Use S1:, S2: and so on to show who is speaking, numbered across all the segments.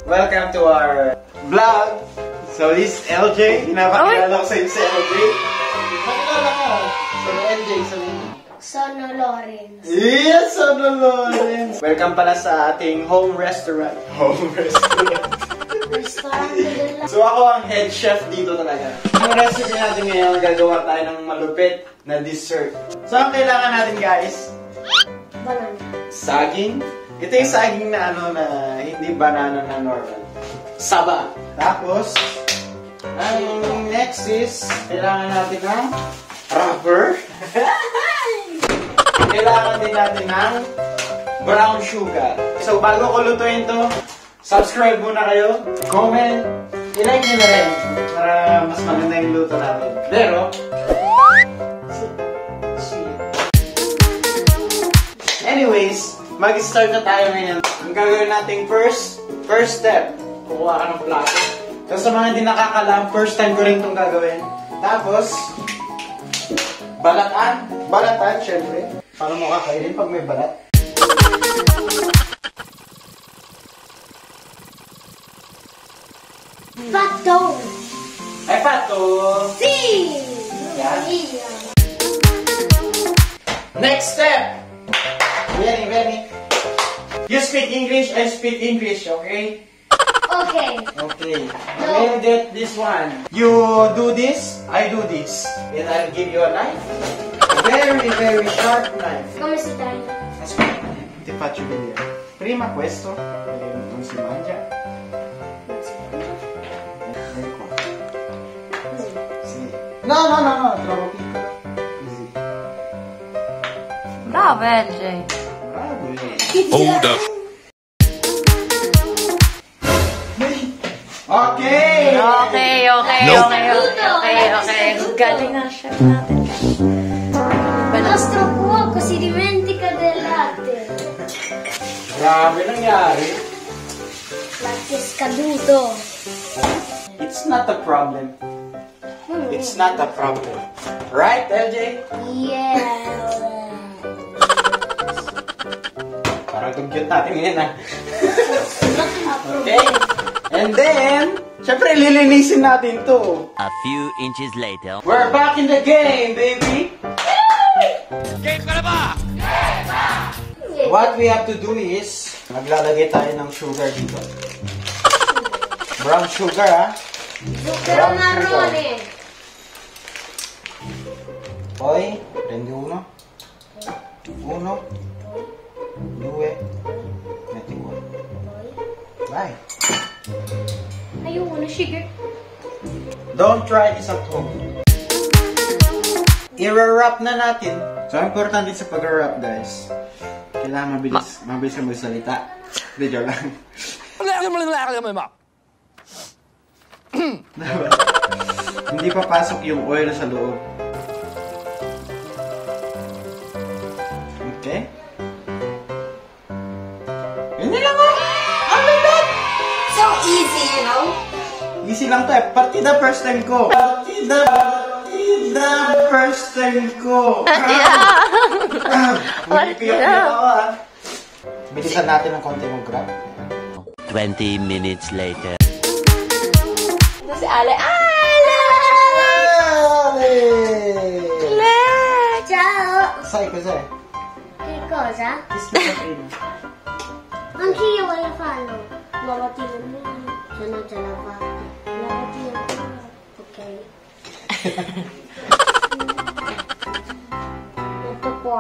S1: Welcome to our vlog. So this is LJ. Pinapakilala ko sa inyo si LJ. Pakilala ka. So LJ, sabihin mo.
S2: Sono Lawrence.
S1: Yes, Sono Lawrence. Welcome pala sa ating home restaurant. Home restaurant. So ako ang head chef dito talaga. Ang recipe natin ngayon, gagawa tayo ng malupit na dessert. So ang kailangan natin guys,
S2: banana.
S1: Saging. Ito yung saging na na hindi banana na normal. Saba. Tapos, ang next is, kailangan natin ng wrapper. Kailangan din natin ng brown sugar. So bago ko lutuin to, subscribe muna kayo, comment, i-like nyo na rin para mas maganda yung luto natin. Pero, anyways, mag-start na tayo ngayon. Ang gagawin natin first step, kukuha ka ng plato. So sa mga hindi nakakalam, first time ko rin itong gagawin. Tapos, balatan, syempre. Para mo kakainin pag may balat.
S2: Pato.
S1: Ay, pato!
S2: Si!
S1: Yan. Next step! Very. You speak English, I speak English, okay?
S2: Okay.
S1: Okay. We'll get this one. You do this, I do this. And I'll give you a knife. Very sharp knife.
S2: Come si tayo?
S1: Aspetta, ti faccio vedere. Prima questo, non si mangia. Ecco. Sì. No, troppo piccolo. Così.
S3: Bravo, LJ.
S1: Bravo,
S4: Hold up.
S1: Okay.
S3: Galing na chef natin.
S2: Nostro cuoco si dimentica del latte.
S1: Grabe nangyari.
S2: Latte scaduto.
S1: It's not a problem. It's not a problem. Right, LJ?
S2: Yeah.
S1: Parang dugyot natin ngayon, ha? Okay. And then, syempre, lilinisin natin to.
S4: A few inches later.
S1: We're back in the game, baby!
S4: Game ka na ba?
S1: What we have to do is, maglalagay tayo ng sugar dito. Brown sugar, ha?
S2: Zucchero marrone.
S1: Poi, prendi uno. Uno. Due. Metti qua. Vai.
S2: Ayoko na sugar.
S1: Don't try this at home. I-wrap na natin. So, important din sa pag-wrap, guys. Kailangan mabilis na magsalita. Hindi, joke lang. Hindi papasok yung oil sa loob. Okay? Hindi lang ako! Ano ba?
S2: So easy, you know?
S1: Easy lang to eh. Partida first time ko. Partida first time ko. Piyak-piyak ako ah. Bilisan natin ng konti mong grab.
S4: 20 minutes later.
S3: Ito si Ale. Ale!
S2: Ciao!
S1: Sai cos'è?
S2: Che cosa?
S1: Ti spiego prima.
S2: Anch'io voglio farlo. Lavatino mio. Se non ce la fate. Lavatino mio. Ok. Metto qua.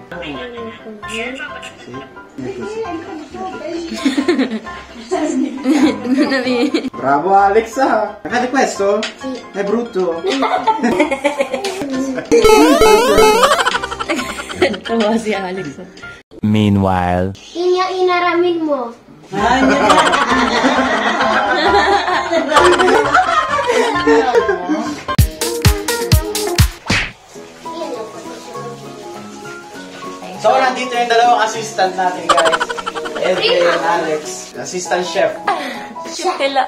S1: Bravo Alex ah! Fate questo?
S2: Sì.
S1: È brutto?
S3: Tawa si Alex.
S4: Meanwhile.
S2: Inaramin mo.
S1: So, nandito yung dalawang assistant natin, guys. LJ and Alex. Assistant chef.
S3: Chukela.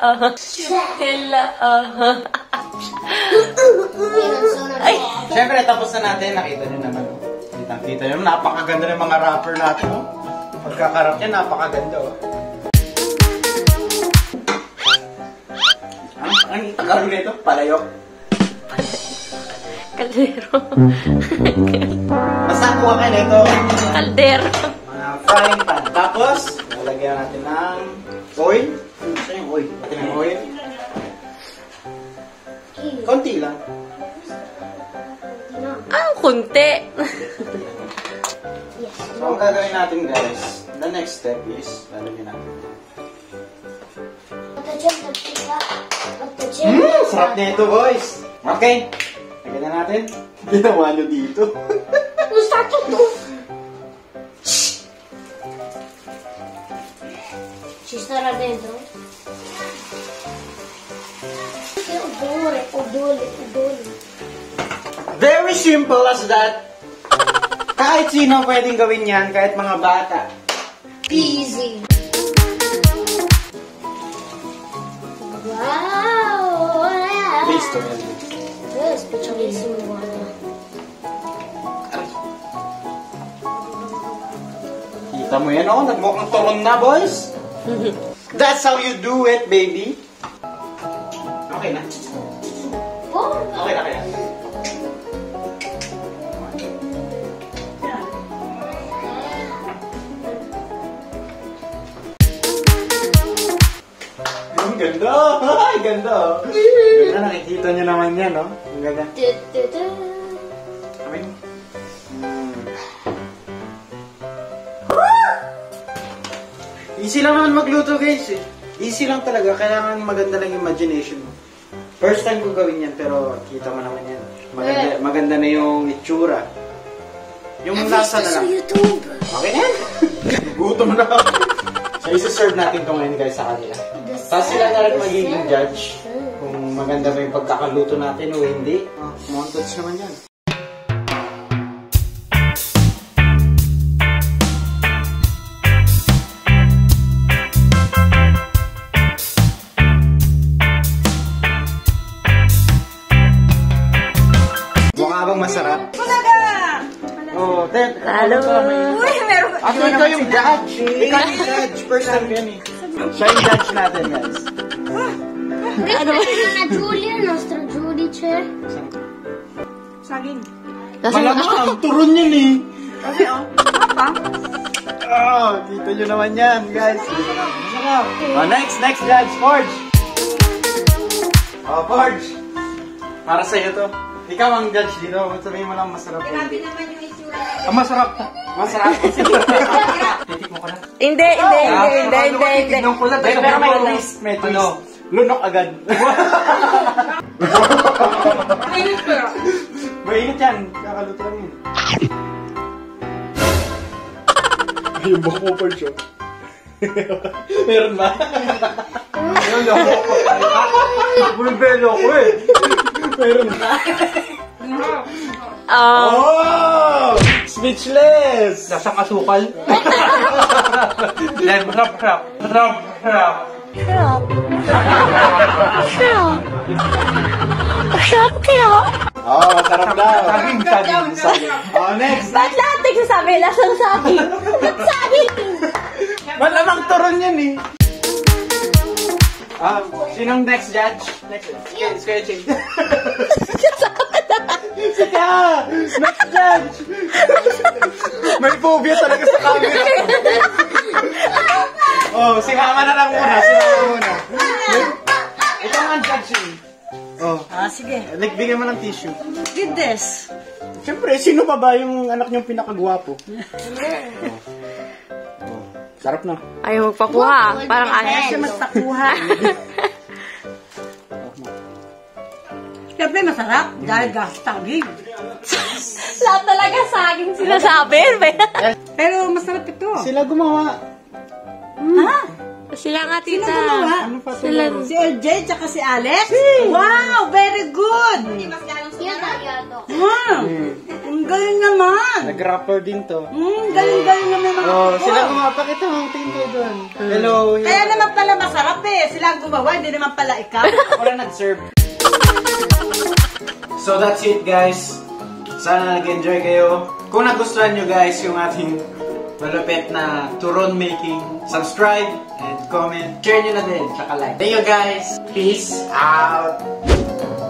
S1: Siyempre, tapos na natin. Nakita nyo naman. Kita nyo, napakaganda ng mga rapper natin. Pagkakarap niya, napakaganda. Ang Tagalog nito, palayok.
S3: Kaldero.
S1: Basta kuha kayo nito.
S3: Kaldero.
S1: Mga frying pan. Tapos, lalagyan natin ng oil. Ano yung oil? Natin ng oil. Konti lang.
S3: Ang kunti.
S1: So, ang gagawin natin guys, the next step is, lalagyan natin. Sarap na ito boys. Okay. Lagyan na natin. Ginawa nyo dito.
S2: Gusto to. Ci sarà dentro? Odore.
S1: Very simple as that. Kahit sino pwedeng gawin yan, kahit mga bata.
S2: Easy. Wow!
S1: Listo yan.
S2: Specialissimo, guarda.
S1: Kita mo yan, oh, nagmukhang turon na, boys. That's how you do it, baby. Okay na. Okay na kaya. Ang ganda. Ay, ganda. Ganda, nakikita nyo naman yan, no? Ang ganda. I mean, easy lang naman magluto guys eh. Easy lang talaga, kailangan maganda lang yung imagination mo. First time ko gawin yan, pero kita mo naman yan. Maganda na yung itsura. Yung lasa na lang.
S2: YouTube.
S1: Okay na yan. Gutom na ako. So isa-serve natin ito ngayon guys sa kanila. Tapos sila na rin magiging judge kung maganda ba yung pagkakaluto natin o hindi. Montage naman yan. Habang masarap. Oh, Ted.
S3: Halo.
S2: Uy, meron ka.
S1: Ako ikaw yung judge. Ikaw yung judge. First time yan eh. Siya yung judge natin, guys.
S2: Ano ba? Na Julia, nostra giudice.
S5: Saging.
S1: Malamang, turon yun eh.
S5: Kasi papa.
S1: Oh, kita nyo naman yan, guys. Masarap. Oh, next judge, Forge. Oh, Forge. Para sa'yo to. Ikaw ang judge dito. Sabihin mo lang masarap.
S5: Grabe naman yung itsura.
S1: Masarap. Masarap. Titik mo ko na.
S3: Hindi.
S1: Titignan ko lang. Pero may twist. May twist. Lunok agad.
S5: Mainit ko.
S1: Mainit yan. Kakaluto lang yun. Yung buhok mo po, Joe. Meron ba? Meron ako. Bulbelo ko eh. Meron ba? Oh! Speechless! Nasang asukal. Yan, masarap.
S3: Shop kaya.
S1: Oh, masarap daw. Saging. Oh, next.
S3: Ba't lahat nagsasabi? Lasang saging. Ba't saging?
S1: Malamang turon yan eh. Sinong next judge? Next judge. Sika! Next judge! May phobia talaga sa camera. Oh, si mama na lang muna. Ito ang judge eh. Oh.
S5: Sige.
S1: Bigyan mo ng tissue.
S5: Get this.
S1: Siyempre, sino pa ba yung anak niyong pinakagwapo? Sarap na.
S3: Ayaw magpakuha. Parang
S5: Kaya
S3: ayaw.
S5: siya magpakuha. Siyempre masarap dahil saging.
S3: Lahat talaga saging sinasabi.
S5: Pero masarap ito.
S1: Sila gumawa.
S5: Ha?
S3: Sila nga,
S5: Sino
S3: tita.
S5: gumawa?
S1: Ano pa
S3: Sila.
S5: Si LJ tsaka si Alex? Wow, very good!
S2: Io tagliato.
S5: Wow, ang galing naman!
S1: Nag-rapper din to.
S5: Galing-galing naman mga
S1: Oh,
S5: kuko.
S1: sila gumawa. Pakita mo, tingin kayo doon. Hello.
S5: Kaya naman pala masarap eh. Sila ang gumawa, hindi naman pala ikaw.
S1: Ako lang nag-serve. So that's it guys. Sana nag-enjoy kayo. Kung nagustuhan nyo guys yung ating malupit na turon making, subscribe and comment, share nyo na din, tsaka like. Thank you guys. Peace out.